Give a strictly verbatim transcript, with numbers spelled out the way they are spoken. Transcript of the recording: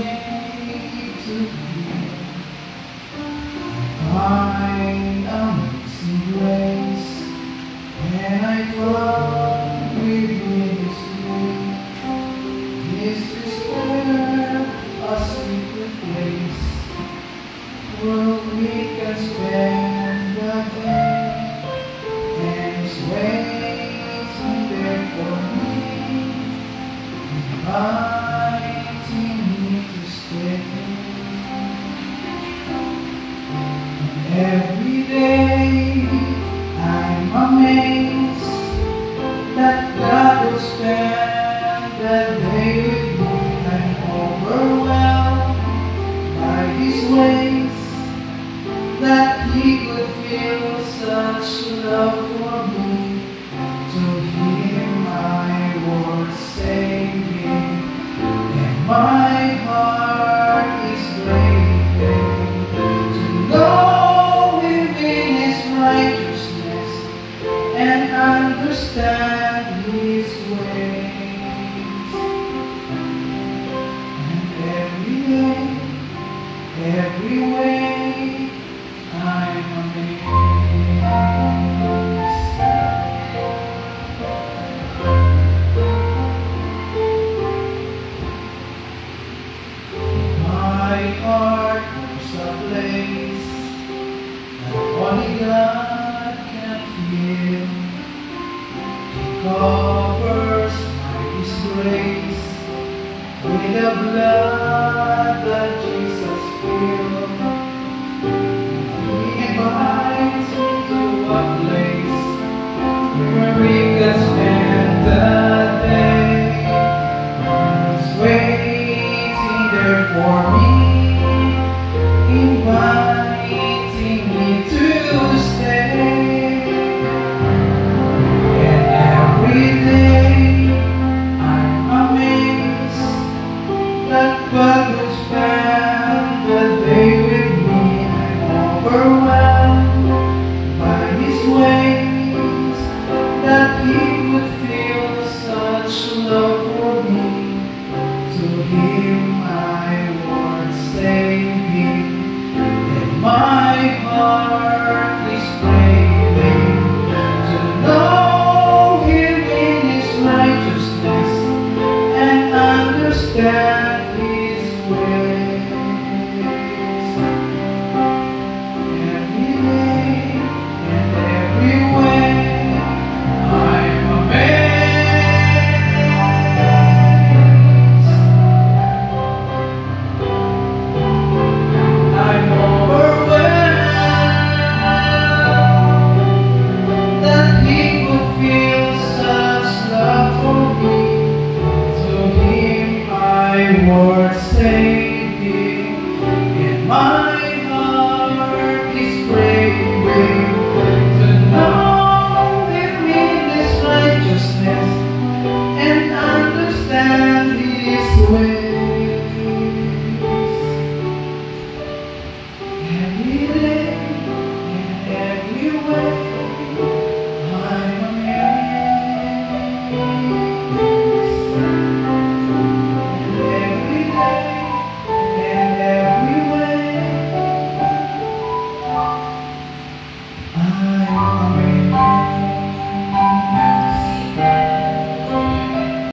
to Him. Find amazing grace, and I fall within His wing. This is where a secret place, where we can spend the day, and He's waiting there for me, inviting me to stay. Every day I'm amazed that God will spend the day with me. I'm overwhelmed by His ways, that He could feel such love for me. To Him my words saving, and my heart is craving to know Him in His righteousness and understand His ways. And every day, every way, I'm amazed. My heart knows a place that only God can fill. He covers my disgrace with the blood that Jesus spilled. He invites me to a place where we can spend the day. He's waiting there for me, inviting me to stay. And every day I'm amazed that God will spend the day with me. I'm overwhelmed by His ways, that He would feel such love for me. To Him my words saving, and my heart is craving to know Him in His righteousness and understand His ways. Every day and every way, I'm amazed. I'm overwhelmed that He could feel such love for me. To Him my words saving, in my